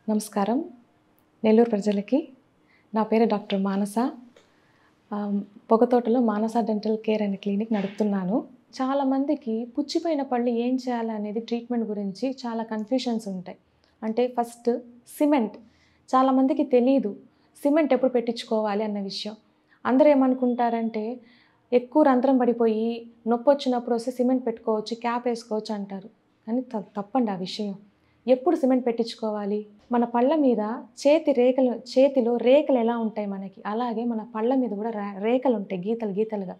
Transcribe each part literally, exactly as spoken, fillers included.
నమస్కారం నెల్లూరు ప్రజలకి నా పేరు డాక్టర్ మానస పొగతోటలో మానస డెంటల్ కేర్ అనే క్లినిక్ నడుపుతున్నాను. చాలామందికి పుచ్చిపోయిన పళ్ళు ఏం చేయాలనేది ట్రీట్మెంట్ గురించి చాలా కన్ఫ్యూషన్స్ ఉంటాయి. అంటే ఫస్ట్ సిమెంట్ చాలామందికి తెలియదు సిమెంట్ ఎప్పుడు పెట్టించుకోవాలి అన్న విషయం. అందరూ ఏమనుకుంటారంటే ఎక్కువ రంధ్రం పడిపోయి నొప్పి వచ్చినప్పుడు వస్తే సిమెంట్ పెట్టుకోవచ్చు, క్యాప్ వేసుకోవచ్చు అంటారు. కానీ తప్పండి ఆ విషయం. ఎప్పుడు సిమెంట్ పెట్టించుకోవాలి? మన పళ్ళ మీద చేతి రేఖలు చేతిలో రేఖలు ఎలా ఉంటాయి మనకి, అలాగే మన పళ్ళ మీద కూడా రేఖలు ఉంటాయి గీతలు గీతలుగా.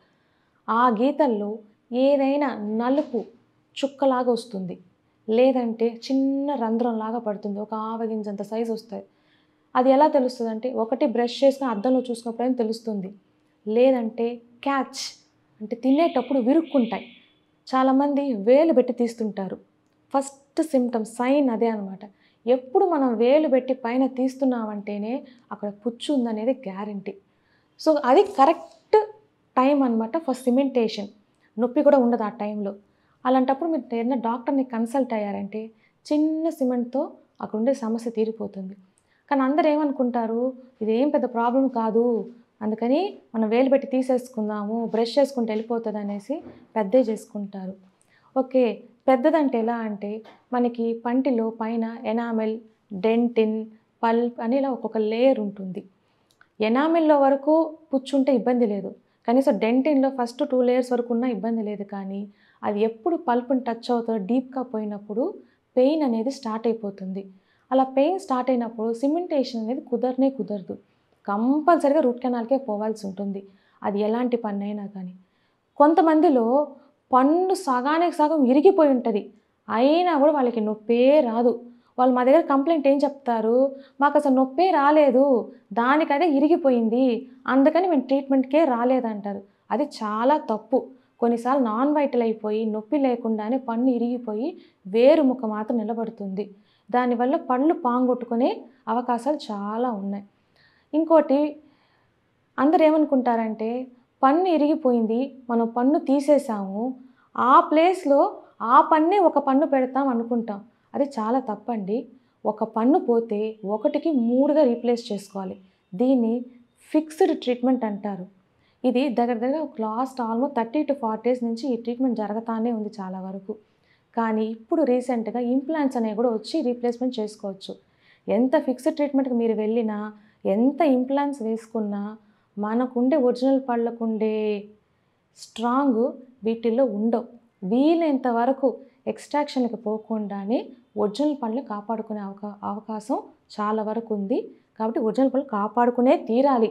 ఆ గీతల్లో ఏదైనా నలుపు చుక్కలాగా వస్తుంది, లేదంటే చిన్న రంధ్రంలాగా పడుతుంది, ఒక ఆవగింజంత సైజు వస్తుంది. అది ఎలా తెలుస్తుంది అంటే ఒకటి బ్రష్ చేసిన అద్దంలో చూసినప్పుడైనా తెలుస్తుంది, లేదంటే క్యాచ్ అంటే తినేటప్పుడు విరుక్కుంటాయి. చాలామంది వేలు పెట్టి తీస్తుంటారు. ఫస్ట్ సిమ్టమ్ సైన్ అదే అనమాట. ఎప్పుడు మనం వేలు పెట్టి పైన తీస్తున్నామంటేనే అక్కడ పుచ్చు ఉందనేది గ్యారంటీ. సో అది కరెక్ట్ టైం అనమాట ఫర్ సిమెంటేషన్. నొప్పి కూడా ఉండదు ఆ టైంలో. అలాంటప్పుడు మీరు ఏదైనా డాక్టర్ని కన్సల్ట్ అయ్యారంటే చిన్న సిమెంట్తో అక్కడ ఉండే సమస్య తీరిపోతుంది. కానీ అందరూ ఏమనుకుంటారు, ఇదేం పెద్ద ప్రాబ్లం కాదు, అందుకని మనం వేలు పెట్టి తీసేసుకుందాము, బ్రష్ చేసుకుంటూ వెళ్ళిపోతుంది అనేసి పెద్దవి చేసుకుంటారు. ఓకే, పెద్దదంటే ఎలా అంటే మనకి పంటిలో పైన ఎనామెల్, డెంటిన్, పల్ప్ అని ఇలా ఒక్కొక్క లేయర్ ఉంటుంది. ఎనామెల్లో వరకు పుచ్చుంటే ఇబ్బంది లేదు, కనీసం డెంటిన్లో ఫస్ట్ టూ లేయర్స్ వరకు ఉన్న ఇబ్బంది లేదు. కానీ అది ఎప్పుడు పల్ప్ని టచ్ అవుతుందో డీప్గా పోయినప్పుడు పెయిన్ అనేది స్టార్ట్ అయిపోతుంది. అలా పెయిన్ స్టార్ట్ అయినప్పుడు సిమెంటేషన్ అనేది కుదరనే కుదరదు. కంపల్సరీగా రూట్ కెనాల్కే పోవాల్సి ఉంటుంది, అది ఎలాంటి పని అయినా కానీ. కొంతమందిలో పన్ను సగానికి సగం ఇరిగిపోయి ఉంటుంది, అయినా కూడా వాళ్ళకి నొప్పే రాదు. వాళ్ళు మా దగ్గర కంప్లైంట్ ఏం చెప్తారు, మాకు అసలు నొప్పే రాలేదు, దానికదే ఇరిగిపోయింది, అందుకని మేము ట్రీట్మెంట్కే రాలేదంటారు. అది చాలా తప్పు. కొన్నిసార్లు నాన్ వైటల్ అయిపోయి నొప్పి లేకుండానే పన్ను ఇరిగిపోయి వేరు ముక్క మాత్రం నిలబడుతుంది. దానివల్ల పళ్ళు పాంగొట్టుకునే అవకాశాలు చాలా ఉన్నాయి. ఇంకోటి, అందరు ఏమనుకుంటారంటే పన్ను ఇరిగిపోయింది, మనం పన్ను తీసేసాము, ఆ ప్లేస్లో ఆ పన్నే ఒక పన్ను పెడతాం అనుకుంటాం. అది చాలా తప్పండి. ఒక పన్ను పోతే ఒకటికి మూడుగా రీప్లేస్ చేసుకోవాలి. దీన్ని ఫిక్స్డ్ ట్రీట్మెంట్ అంటారు. ఇది దగ్గర దగ్గర last almost thirty to forty days నుంచి ఈ ట్రీట్మెంట్ జరుగుతానే ఉంది చాలా వరకు. కానీ ఇప్పుడు రీసెంట్గా ఇంప్లాంట్స్ అనేవి కూడా వచ్చి రీప్లేస్మెంట్ చేసుకోవచ్చు. ఎంత ఫిక్స్డ్ ట్రీట్మెంట్కి మీరు వెళ్ళినా, ఎంత ఇంప్లాంట్స్ వేసుకున్నా మనకుండే ఒరిజినల్ పళ్ళకుండే స్ట్రాంగ్ వీటిల్లో ఉండవు. వీలైనంత వరకు ఎక్స్ట్రాక్షన్కి పోకుండానే ఒరిజినల్ పళ్ళు కాపాడుకునే అవకా అవకాశం చాలా వరకు ఉంది. కాబట్టి ఒరిజినల్ పళ్ళు కాపాడుకునే తీరాలి.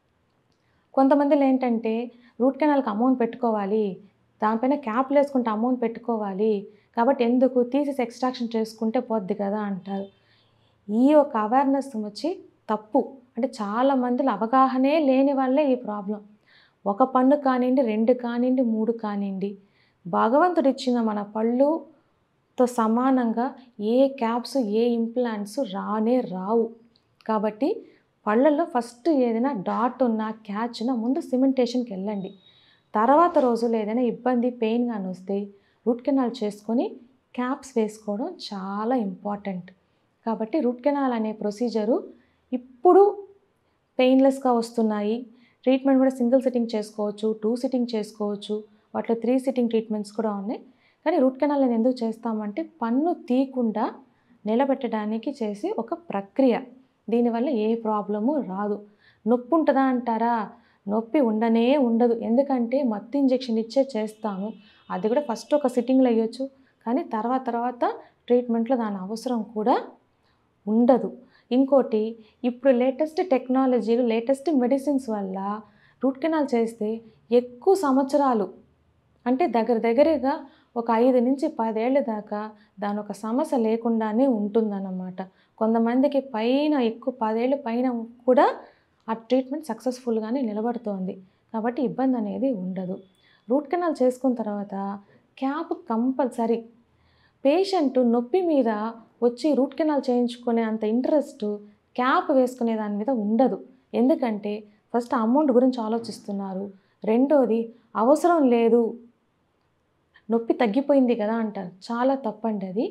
కొంతమందిలో ఏంటంటే రూట్ కెనాల్కి అమౌంట్ పెట్టుకోవాలి, దానిపైన క్యాప్లు వేసుకుంటే అమౌంట్ పెట్టుకోవాలి, కాబట్టి ఎందుకు తీసేసి ఎక్స్ట్రాక్షన్ చేసుకుంటే పోద్ది కదా అంటారు. ఈ యొక్క అవేర్నెస్ వచ్చి తప్పు. అంటే చాలా మందిలో అవగాహనే లేని వాళ్ళే ఈ ప్రాబ్లం. ఒక పన్ను కానివ్వండి, రెండు కానివ్వండి, మూడు కానివ్వండి, భగవంతుడు ఇచ్చిన మన పళ్ళుతో సమానంగా ఏ క్యాప్స్, ఏ ఇంప్లాంట్స్ రానే రావు. కాబట్టి పళ్ళల్లో ఫస్ట్ ఏదైనా డాట్ ఉన్నా, క్యాచ్ ఉన్నా ముందు సిమెంటేషన్కి వెళ్ళండి. తర్వాత రోజులు ఏదైనా ఇబ్బంది, పెయిన్ కానీ వస్తే రూట్ కెనాల్ చేసుకొని క్యాప్స్ వేసుకోవడం చాలా ఇంపార్టెంట్. కాబట్టి రూట్ కెనాల్ అనే ప్రొసీజరు ఇప్పుడు పెయిన్లెస్గా వస్తున్నాయి. ట్రీట్మెంట్ కూడా సింగిల్ సిట్టింగ్ చేసుకోవచ్చు, టూ సిట్టింగ్ చేసుకోవచ్చు, వాటిలో త్రీ సిట్టింగ్ ట్రీట్మెంట్స్ కూడా ఉన్నాయి. కానీ రూట్ కెనాల్ నేను ఎందుకు చేస్తామంటే పన్ను తీయకుండా నిలబెట్టడానికి చేసే ఒక ప్రక్రియ. దీనివల్ల ఏ ప్రాబ్లము రాదు. నొప్పి ఉంటుందా అంటారా, నొప్పి ఉండనే ఉండదు. ఎందుకంటే మత్తు ఇంజెక్షన్ ఇచ్చే చేస్తాము, అది కూడా ఫస్ట్ ఒక సిట్టింగ్లో వేయచ్చు, కానీ తర్వాత తర్వాత ట్రీట్మెంట్లో దాని అవసరం కూడా ఉండదు. ఇంకోటి, ఇప్పుడు లేటెస్ట్ టెక్నాలజీలు, లేటెస్ట్ మెడిసిన్స్ వల్ల రూట్ కెనాల్ చేస్తే ఎక్కువ సంవత్సరాలు, అంటే దగ్గర దగ్గరగా ఒక ఐదు నుంచి పదేళ్ళ దాకా దాని ఒక సమస్య లేకుండానే ఉంటుందన్నమాట. కొంతమందికి పైన ఎక్కువ పదేళ్ళు పైన కూడా ఆ ట్రీట్మెంట్ సక్సెస్ఫుల్గానే నిలబడుతోంది. కాబట్టి ఇబ్బంది అనేది ఉండదు. రూట్ కెనాల్ చేసుకున్న తర్వాత క్యాప్ కంపల్సరీ. పేషెంట్ నొప్పి మీద వచ్చి రూట్ కెనాల్ చేయించుకునే అంత ఇంట్రెస్ట్ క్యాప్ వేసుకునే దాని మీద ఉండదు. ఎందుకంటే ఫస్ట్ అమౌంట్ గురించి ఆలోచిస్తున్నారు, రెండోది అవసరం లేదు, నొప్పి తగ్గిపోయింది కదా అంటారు. చాలా తప్పండి అది.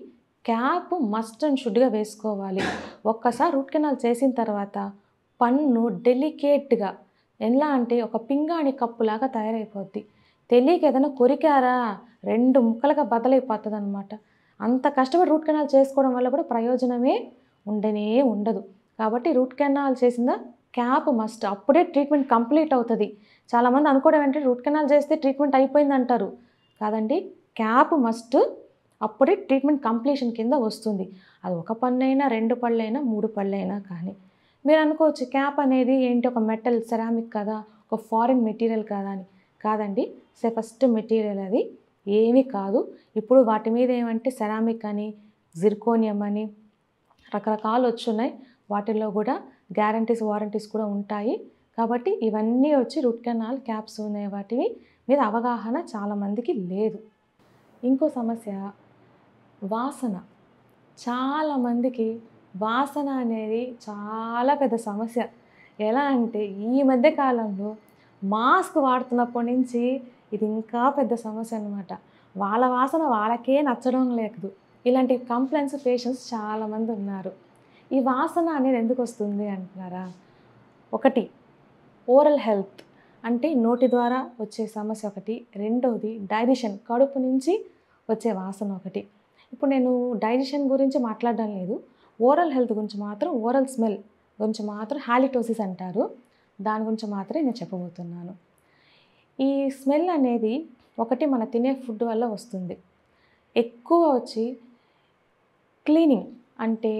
క్యాప్ మస్ట్ అండ్ షుడ్గా వేసుకోవాలి. ఒక్కసారి రూట్ కెనాల్ చేసిన తర్వాత పన్ను డెలికేట్గా ఎలా అంటే ఒక పింగాణి కప్పులాగా తయారైపోద్ది. తెలియక ఏదైనా కొరికారా రెండు ముక్కలుగా బద్దలైపోతుంది అనమాట. అంత కష్టపడి రూట్ కెనాల్ చేసుకోవడం వల్ల కూడా ప్రయోజనమే ఉండనే ఉండదు. కాబట్టి రూట్ కెనాల్ చేసిన క్యాప్ మస్ట్, అప్పుడే ట్రీట్మెంట్ కంప్లీట్ అవుతుంది. చాలామంది అనుకోవడం ఏంటంటే రూట్ కెనాల్ చేస్తే ట్రీట్మెంట్ అయిపోయింది అంటారు. కాదండి, క్యాప్ మస్ట్, అప్పుడే ట్రీట్మెంట్ కంప్లీషన్ కింద వస్తుంది. అది ఒక పన్నైనా రెండు పళ్ళైనా మూడు పళ్ళైనా కానీ. మీరు అనుకోవచ్చు క్యాప్ అనేది ఏంటి, ఒక మెటల్ సెరామిక్ కదా, ఒక ఫారిన్ మెటీరియల్ కదా అని. కాదండి, సేఫెస్ట్ మెటీరియల్ అది, ఏమీ కాదు. ఇప్పుడు వాటి మీద ఏమంటే సెరామిక్ అని, జిర్కోనియం అని రకరకాలు వచ్చున్నాయి. వాటిల్లో కూడా గ్యారంటీస్ వారంటీస్ కూడా ఉంటాయి. కాబట్టి ఇవన్నీ వచ్చి రూట్ కెనాల్ క్యాప్స్ ఉన్నాయి, వాటివి మీద అవగాహన చాలామందికి లేదు. ఇంకో సమస్య వాసన. చాలామందికి వాసన అనేది చాలా పెద్ద సమస్య. ఎలా అంటే ఈ మధ్య కాలంలో మాస్క్ వాడుతున్నప్పటి నుంచి ఇది ఇంకా పెద్ద సమస్య అన్నమాట. వాళ్ళ వాసన వాళ్ళకే నచ్చడం లేదు. ఇలాంటి కంప్లైంట్స్ పేషెంట్స్ చాలామంది ఉన్నారు. ఈ వాసన అనేది ఎందుకు వస్తుంది అంటున్నారా? ఒకటి ఓరల్ హెల్త్, అంటే నోటి ద్వారా వచ్చే సమస్య ఒకటి. రెండవది డైజెషన్, కడుపు నుంచి వచ్చే వాసన ఒకటి. ఇప్పుడు నేను డైజెషన్ గురించి మాట్లాడడం లేదు, ఓరల్ హెల్త్ గురించి మాత్రం, ఓరల్ స్మెల్ గురించి మాత్రం హాలిటోసిస్ అంటారు, దాని గురించి మాత్రమే నేను చెప్పబోతున్నాను. ఈ స్మెల్ అనేది ఒకటి మన తినే ఫుడ్ వల్ల వస్తుంది. ఎక్కువ వచ్చి క్లీనింగ్ అంటే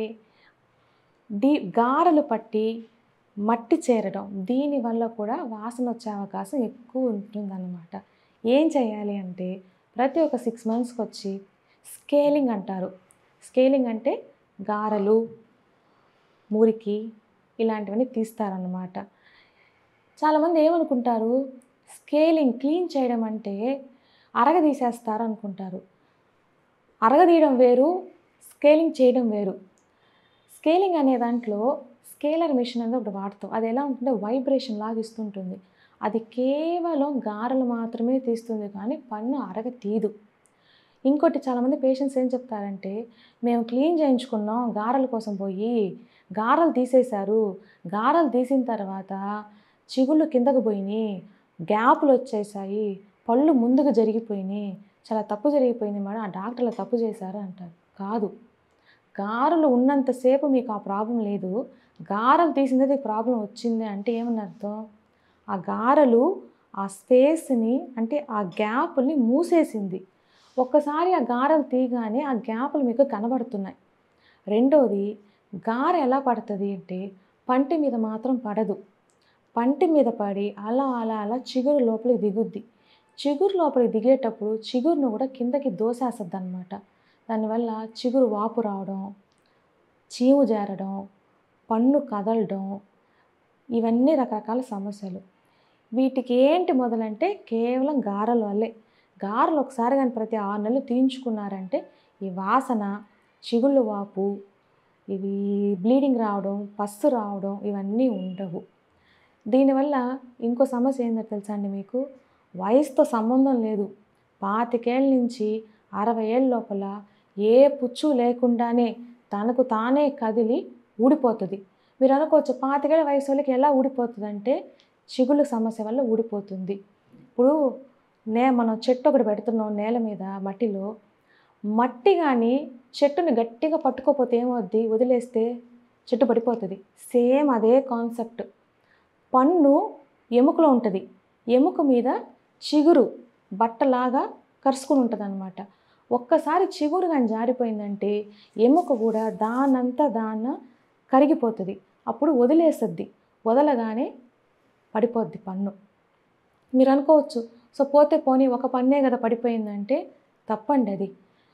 దీ గారెలు పట్టి మట్టి చేరడం, దీనివల్ల కూడా వాసన వచ్చే అవకాశం ఎక్కువ ఉంటుందన్నమాట. ఏం చేయాలి అంటే ప్రతి ఒక్క సిక్స్ మంత్స్కి వచ్చి స్కేలింగ్ అంటారు. స్కేలింగ్ అంటే గారెలు, మురికి ఇలాంటివన్నీ తీస్తారన్నమాట. చాలామంది ఏమనుకుంటారు, స్కేలింగ్ క్లీన్ చేయడం అంటే అరగదీసేస్తారు అనుకుంటారు. అరగదీయడం వేరు, స్కేలింగ్ చేయడం వేరు. స్కేలింగ్ అనే దాంట్లో స్కేలర్ మిషన్ అనేది ఒకటి వాడతాం. అది ఎలా ఉంటుంటే వైబ్రేషన్ లాగా ఇస్తుంటుంది. అది కేవలం గారెలు మాత్రమే తీస్తుంది, కానీ పన్ను అరగ తీదు. ఇంకోటి చాలామంది పేషెంట్స్ ఏం చెప్తారంటే, మేము క్లీన్ చేయించుకున్నాం గారెల కోసం పోయి, గారెలు తీసేశారు, గారెలు తీసిన తర్వాత చిగుళ్ళు కిందకు పోయినాయి, గ్యాపులు వచ్చేసాయి, పళ్ళు ముందుకు జరిగిపోయినాయి, చాలా తప్పు జరిగిపోయింది మేడం, ఆ డాక్టర్లు తప్పు చేశారు అంటారు. కాదు, గారెలు ఉన్నంతసేపు మీకు ఆ ప్రాబ్లం లేదు. గారెలు తీసిందే ప్రాబ్లం వచ్చింది అంటే ఏమని అర్థం? ఆ గారెలు ఆ స్పేస్ని, అంటే ఆ గ్యాప్ని మూసేసింది. ఒక్కసారి ఆ గారెలు తీయగానే ఆ గ్యాపులు మీకు కనబడుతున్నాయి. రెండోది, గారె ఎలా పడుతుంది అంటే పంటి మీద మాత్రం పడదు. పంటి మీద పడి అలా అలా అలా చిగురు లోపలికి దిగుద్ది. చిగురు లోపలికి దిగేటప్పుడు చిగురును కూడా కిందకి దోసేస్తుంది అన్నమాట. దానివల్ల చిగురు వాపు రావడం, చీము జారడం, పన్ను కదలడం, ఇవన్నీ రకరకాల సమస్యలు. వీటికి ఏంటి మొదలంటే కేవలం గారెల వల్లే. గారెలు ఒకసారి కానీ ప్రతి ఆరు నెలలు తీయించుకున్నారంటే ఈ వాసన, చిగుళ్ళు వాపు, ఇవి బ్లీడింగ్ రావడం, పస్సు రావడం ఇవన్నీ ఉండవు. దీనివల్ల ఇంకో సమస్య ఏంటో తెలుసా అండి మీకు? వయసుతో సంబంధం లేదు. పాతికేళ్ళ నుంచి అరవై ఏళ్ళ లోపల ఏ పుచ్చు లేకుండానే తనకు తానే కదిలి ఊడిపోతుంది. మీరు అనుకోవచ్చు పాతికేళ్ళ వయసు వాళ్ళకి ఎలా ఊడిపోతుంది అంటే చిగుళ్ళ సమస్య వల్ల ఊడిపోతుంది. ఇప్పుడు నే మనం చెట్టు ఒకటి పెడుతున్నాం నేల మీద మట్టిలో, మట్టి కానీ చెట్టుని గట్టిగా పట్టుకోపోతే ఏమవుద్ది, వదిలేస్తే చెట్టు పడిపోతుంది. సేమ్ అదే కాన్సెప్ట్. పన్ను ఎముకలో ఉంటుంది, ఎముక మీద చిగురు బట్టలాగా కరుచుకుని ఉంటుంది అన్నమాట. ఒక్కసారి చిగురు కానీ జారిపోయిందంటే ఎముక కూడా దానంతా దాన్న కరిగిపోతుంది. అప్పుడు వదిలేస్తుంది, వదలగానే పడిపోద్ది పన్ను. మీరు అనుకోవచ్చు సో పోతే పోనీ ఒక పన్నే కదా పడిపోయిందంటే తప్పండి. అది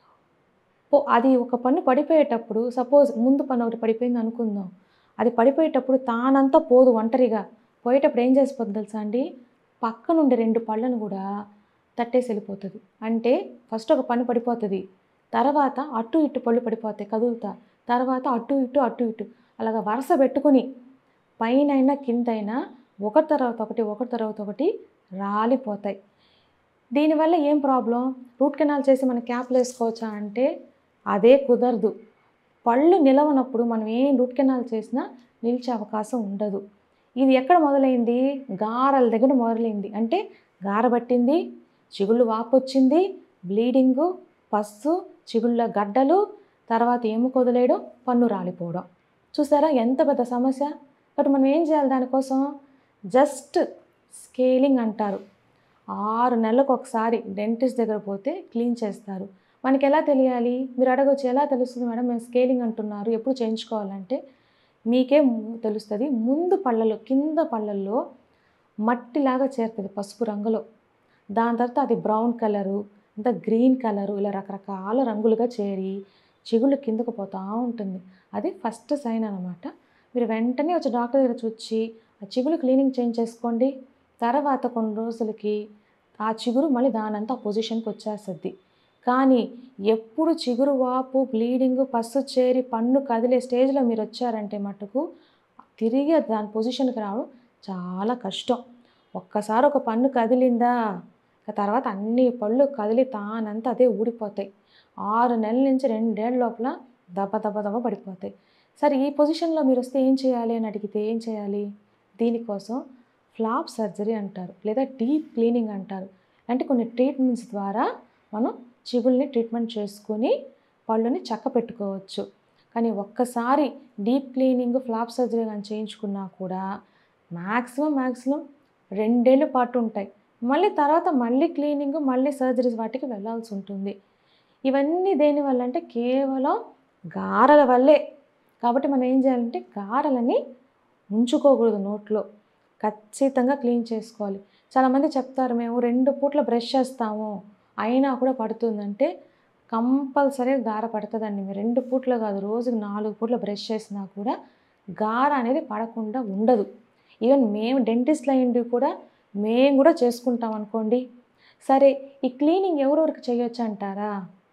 పో అది ఒక పన్ను పడిపోయేటప్పుడు, సపోజ్ ముందు పన్ను ఒకటి పడిపోయింది అనుకుందాం, అది పడిపోయేటప్పుడు తానంతా పోదు, ఒంటరిగా పోయేటప్పుడు ఏం చేసిపోతుంది తెలుసా అండి, పక్క నుండి రెండు పళ్ళను కూడా తట్టేసి వెళ్ళిపోతుంది. అంటే ఫస్ట్ ఒక పన్ను పడిపోతుంది, తర్వాత అటు ఇటు పళ్ళు పడిపోతాయి కదులుతా, తర్వాత అటు ఇటు అటు ఇటు అలాగ వరుస పెట్టుకుని పైన కిందైనా ఒకటి తర్వాత ఒకటి ఒకటి తర్వాత ఒకటి రాలిపోతాయి. దీనివల్ల ఏం ప్రాబ్లం? రూట్ కెనాల్ చేసి మనం క్యాప్లు వేసుకోవచ్చా అంటే అదే కుదరదు. పళ్ళు నిలవనప్పుడు మనం ఏం రూట్ కెనాల్ చేసినా నిలిచే అవకాశం ఉండదు. ఇది ఎక్కడ మొదలైంది? గారల దగ్గర మొదలైంది. అంటే గార పట్టింది, చిగుళ్ళు వాపొచ్చింది, బ్లీడింగు, పస్సు, చిగుళ్ళ గడ్డలు, తర్వాత ఎముక వదిలేయడం, పన్ను రాలిపోవడం. చూసారా ఎంత పెద్ద సమస్య? బట్ మనం ఏం చేయాలి దానికోసం? జస్ట్ స్కేలింగ్ అంటారు. ఆరు నెలలకు ఒకసారి డెంటిస్ట్ దగ్గర పోతే క్లీన్ చేస్తారు. మనకి ఎలా తెలియాలి? మీరు అడగొచ్చు, ఎలా తెలుస్తుంది మేడం మేము స్కేలింగ్ అంటున్నారు, ఎప్పుడు చేయించుకోవాలంటే మీకే తెలుస్తుంది. ముందు పళ్ళలో, కింద పళ్ళల్లో మట్టిలాగా చేరుతుంది పసుపు రంగులో. దాని తర్వాత అది బ్రౌన్ కలరు, అంతా గ్రీన్ కలరు, ఇలా రకరకాల రంగులుగా చేరి చిగుళ్ళు కిందకు పోతూ ఉంటుంది. అది ఫస్ట్ సైన్ అనమాట. మీరు వెంటనే వచ్చి డాక్టర్ దగ్గర చూచి ఆ చిగురు క్లీనింగ్ చేయించేసుకోండి. తర్వాత కొన్ని రోజులకి ఆ చిగురు మళ్ళీ దానంతా ఆ పొజిషన్కి వచ్చేస్తుంది. కానీ ఎప్పుడు చిగురు వాపు, బ్లీడింగు, పస్సు చేరి పన్ను కదిలే స్టేజ్లో మీరు వచ్చారంటే మటుకు తిరిగి దాని పొజిషన్కి రావడం చాలా కష్టం. ఒక్కసారి ఒక పన్ను కదిలిందా తర్వాత అన్ని పళ్ళు కదిలి తానంతా అదే ఊడిపోతాయి. ఆరు నెలల నుంచి రెండేళ్ల లోపల దబ దబ దబ పడిపోతాయి. సరే ఈ పొజిషన్లో మీరు వస్తే ఏం చేయాలి అని అడిగితే ఏం చేయాలి? దీనికోసం ఫ్లాప్ సర్జరీ అంటారు, లేదా డీప్ క్లీనింగ్ అంటారు. అంటే కొన్ని ట్రీట్మెంట్స్ ద్వారా మనం చిగుల్ని ట్రీట్మెంట్ చేసుకొని పళ్ళుని చక్క పెట్టుకోవచ్చు. కానీ ఒక్కసారి డీప్ క్లీనింగ్, ఫ్లాప్ సర్జరీ కానీ చేయించుకున్నా కూడా మ్యాక్సిమం మ్యాక్సిమం రెండేళ్ళ పాటు ఉంటాయి. మళ్ళీ తర్వాత మళ్ళీ క్లీనింగ్, మళ్ళీ సర్జరీస్ వాటికి వెళ్ళాల్సి ఉంటుంది. ఇవన్నీ దేనివల్ల అంటే కేవలం గారల వల్లే. కాబట్టి మనం ఏం చేయాలంటే గారలని ఉంచుకోకూడదు నోట్లో, ఖచ్చితంగా క్లీన్ చేసుకోవాలి. చాలామంది చెప్తారు మేము రెండు పూట్ల బ్రష్ చేస్తాము అయినా కూడా పడుతుందంటే కంపల్సరీగా గార పడుతుందండి. మీరు రెండు పూట్లు కాదు, రోజుకి నాలుగు పూట్ల బ్రష్ చేసినా కూడా గార అనేది పడకుండా ఉండదు. ఈవెన్ మేము డెంటిస్ట్లు అయ్యింది కూడా మేము కూడా చేసుకుంటాం అనుకోండి. సరే ఈ క్లీనింగ్ ఎవరెవరికి చేయొచ్చు అంటారా?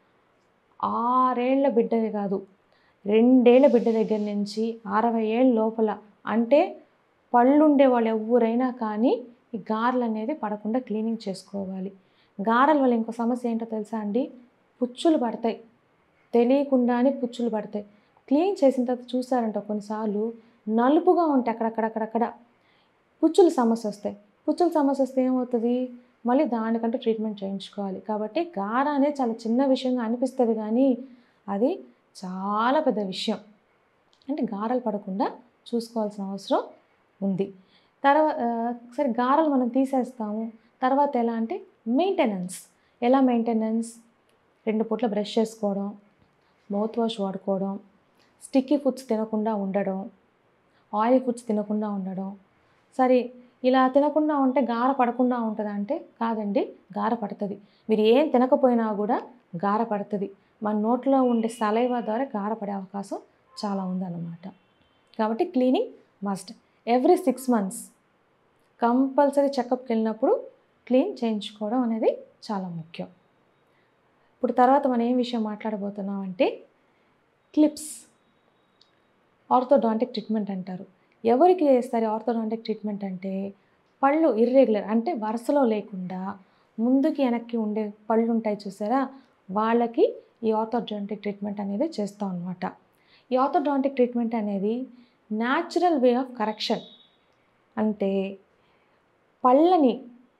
ఆరేళ్ల బిడ్డది కాదు, రెండేళ్ల బిడ్డ దగ్గర నుంచి అరవై ఏళ్ళ లోపల అంటే పళ్ళుండే వాళ్ళు ఎవరైనా కానీ ఈ గారెలు అనేది పడకుండా క్లీనింగ్ చేసుకోవాలి. గారెల వల్ల ఇంకో సమస్య ఏంటో తెలుసా అండి? పుచ్చులు పడతాయి, తెలియకుండానే పుచ్చులు పడతాయి. క్లీన్ చేసిన తర్వాత చూసారంట కొన్నిసార్లు నలుపుగా ఉంటాయి, అక్కడక్కడక్కడక్కడ పుచ్చుల సమస్య వస్తాయి. పుచ్చుల సమస్య వస్తే ఏమవుతుంది? మళ్ళీ దానికంటూ ట్రీట్మెంట్ చేయించుకోవాలి. కాబట్టి గార అనేది చాలా చిన్న విషయంగా అనిపిస్తుంది కానీ అది చాలా పెద్ద విషయం. అంటే గారెలు పడకుండా చూసుకోవాల్సిన అవసరం ఉంది. తర్వాత సరే గారెలు మనం తీసేస్తాము, తర్వాత ఎలా అంటే మెయింటెనెన్స్. ఎలా మెయింటెనెన్స్? రెండు పూట్ల బ్రష్ చేసుకోవడం, మౌత్ వాష్ వాడుకోవడం, స్టిక్కీ ఫుడ్స్ తినకుండా ఉండడం, ఆయిల్ ఫుడ్స్ తినకుండా ఉండడం. సరే ఇలా తినకుండా ఉంటే గార పడకుండా ఉంటుందా అంటే కాదండి, గార పడుతుంది. మీరు ఏం తినకపోయినా కూడా గార పడుతుంది. మన నోట్లో ఉండే సలైవా ద్వారా గార పడే అవకాశం చాలా ఉందన్నమాట. కాబట్టి cleaning must. Every six months compulsory చెకప్కి వెళ్ళినప్పుడు క్లీన్ చేయించుకోవడం అనేది చాలా ముఖ్యం. ఇప్పుడు తర్వాత మనం ఏం విషయం మాట్లాడబోతున్నాం అంటే క్లిప్స్. ఆర్థోడాంటిక్ ట్రీట్మెంట్ అంటారు. ఎవరికి చేస్తారు ఆర్థోడాంటిక్ ట్రీట్మెంట్ అంటే? పళ్ళు ఇర్రెగ్యులర్ అంటే వరుసలో లేకుండా ముందుకి వెనక్కి ఉండే పళ్ళు ఉంటాయి చూసారా, వాళ్ళకి ఈ ఆర్థోడాంటిక్ ట్రీట్మెంట్ అనేది చేస్తాం అన్నమాట. ఈ ఆర్థోడాంటిక్ ట్రీట్మెంట్ అనేది న్యాచురల్ వే ఆఫ్ కరెక్షన్. అంటే పళ్ళని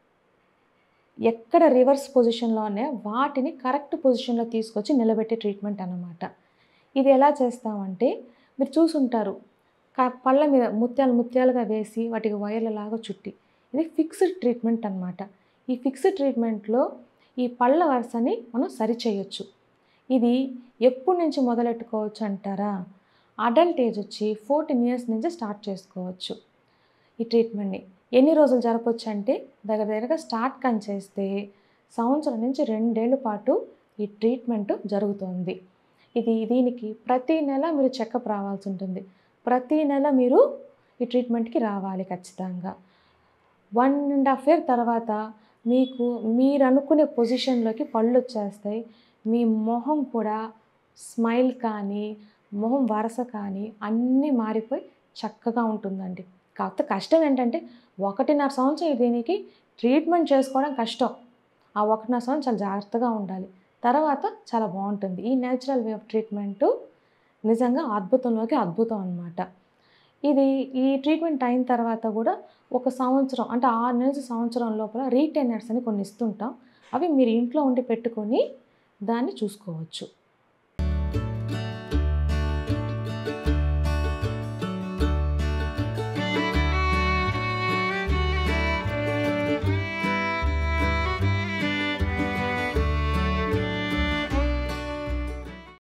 ఎక్కడ రివర్స్ పొజిషన్లోనే వాటిని కరెక్ట్ పొజిషన్లో తీసుకొచ్చి నిలబెట్టే ట్రీట్మెంట్ అన్నమాట. ఇది ఎలా చేస్తామంటే మీరు చూసుంటారు, పళ్ళ మీద ముత్యాలు ముత్యాలుగా వేసి వాటికి వైర్లలాగా చుట్టి, ఇది ఫిక్స్డ్ ట్రీట్మెంట్ అన్నమాట. ఈ ఫిక్స్డ్ ట్రీట్మెంట్లో ఈ పళ్ళ వరుసని మనం సరిచేయొచ్చు. ఇది ఎప్పటి నుంచి మొదలెట్టుకోవచ్చు అంటారా? అడల్ట్ ఏజ్ వచ్చి ఫోర్టీన్ ఇయర్స్ నుంచి స్టార్ట్ చేసుకోవచ్చు ఈ ట్రీట్మెంట్ని. ఎన్ని రోజులు జరపవచ్చు అంటే దగ్గర దగ్గరగా స్టార్ట్ కన్ చేస్తే సంవత్సరం నుంచి రెండేళ్ల పాటు ఈ ట్రీట్మెంట్ జరుగుతుంది. ఇది దీనికి ప్రతి నెల మీరు చెకప్ రావాల్సి ఉంటుంది. ప్రతి నెల మీరు ఈ ట్రీట్మెంట్కి రావాలి ఖచ్చితంగా. వన్ అండ్ హాఫ్ ఇయర్ తర్వాత మీకు మీరు అనుకునే పొజిషన్లోకి పళ్ళు వచ్చేస్తాయి. మీ మొహం కూడా స్మైల్ కానీ మొహం వరస కానీ అన్నీ మారిపోయి చక్కగా ఉంటుందండి. కాకపోతే కష్టం ఏంటంటే ఒకటిన్నర సంవత్సరం దీనికి ట్రీట్మెంట్ చేసుకోవడం కష్టం. ఆ ఒకటిన్నర సంవత్సరం చాలా జాగ్రత్తగా ఉండాలి. తర్వాత చాలా బాగుంటుంది. ఈ న్యాచురల్ వే ఆఫ్ ట్రీట్మెంటు నిజంగా అద్భుతంలోకి అద్భుతం అనమాట. ఇది ఈ ట్రీట్మెంట్ అయిన తర్వాత కూడా ఒక సంవత్సరం అంటే ఆరు నుంచి సంవత్సరం లోపల రీటైనర్స్ అని కొన్ని ఇస్తుంటాం. అవి మీరు ఇంట్లో ఉండి పెట్టుకొని దాన్ని చూసుకోవచ్చు.